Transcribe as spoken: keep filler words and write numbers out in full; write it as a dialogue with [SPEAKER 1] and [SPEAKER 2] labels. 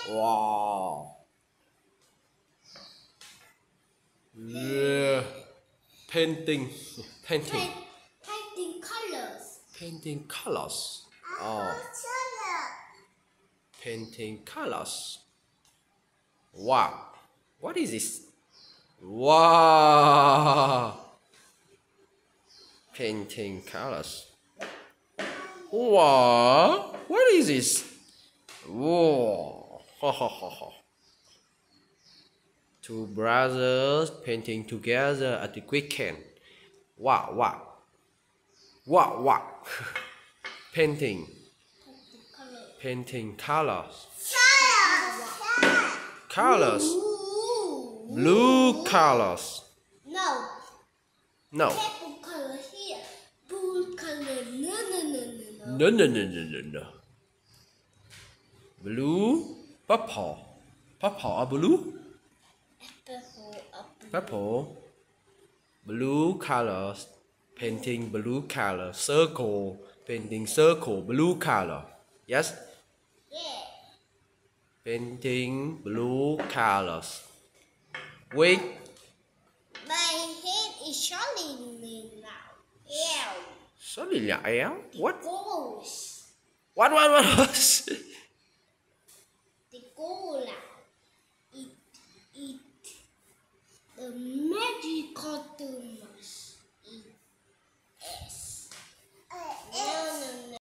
[SPEAKER 1] Wow. Yeah. Painting. Painting.
[SPEAKER 2] Painting colors.
[SPEAKER 1] Painting colors. Oh. Painting colors. Wow. What is this? Wow. Painting colors. Wow. What is this? Whoa. Ha ha ha ha. Two brothers painting together at the weekend. Wow, wow. Wow, wow. Painting. Painting colors. Colors.
[SPEAKER 2] Blue.
[SPEAKER 1] Blue colors.
[SPEAKER 2] No.
[SPEAKER 1] No.
[SPEAKER 2] Purple color here. Blue color. No, no, no, no,
[SPEAKER 1] No,
[SPEAKER 2] no.
[SPEAKER 1] no, no, no, no, no. Blue. Purple. Purple or blue?
[SPEAKER 2] Purple. Purple.
[SPEAKER 1] Purple. Blue colors. Painting blue color. Circle. Painting circle. Blue color. Yes?
[SPEAKER 2] Yeah.
[SPEAKER 1] Painting blue colors. Wait.
[SPEAKER 2] My head is showing me now. Ew.
[SPEAKER 1] Sorry là éo. What?
[SPEAKER 2] Goals.
[SPEAKER 1] What, what, what?
[SPEAKER 2] The goals.